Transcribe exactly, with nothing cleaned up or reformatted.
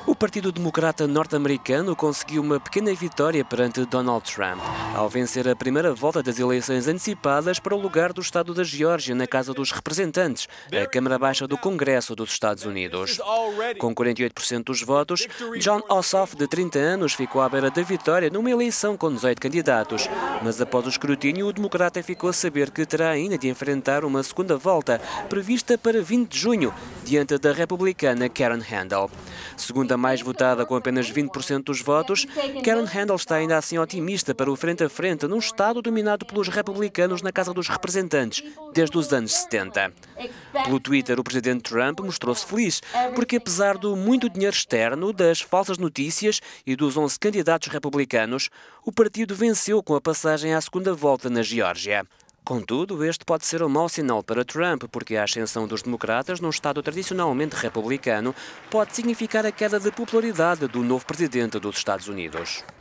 O Partido Democrata norte-americano conseguiu uma pequena vitória perante Donald Trump, ao vencer a primeira volta das eleições antecipadas para o lugar do estado da Geórgia na Casa dos Representantes, a Câmara Baixa do Congresso dos Estados Unidos. Com quarenta e oito por cento dos votos, Jon Ossoff, de trinta anos, ficou à beira da vitória numa eleição com dezoito candidatos, mas após o escrutínio, o democrata ficou a saber que terá ainda de enfrentar uma segunda volta, prevista para vinte de junho, diante da republicana Karen Handel. Segunda mais votada com apenas vinte por cento dos votos, Karen Handel está ainda assim otimista para o frente a frente num estado dominado pelos republicanos na Casa dos Representantes, desde os anos setenta. Pelo Twitter, o presidente Trump mostrou-se feliz, porque apesar do muito dinheiro externo, das falsas notícias e dos onze candidatos republicanos, o partido venceu com a passagem à segunda volta na Geórgia. Contudo, este pode ser um mau sinal para Trump, porque a ascensão dos democratas num estado tradicionalmente republicano pode significar a queda de popularidade do novo presidente dos Estados Unidos.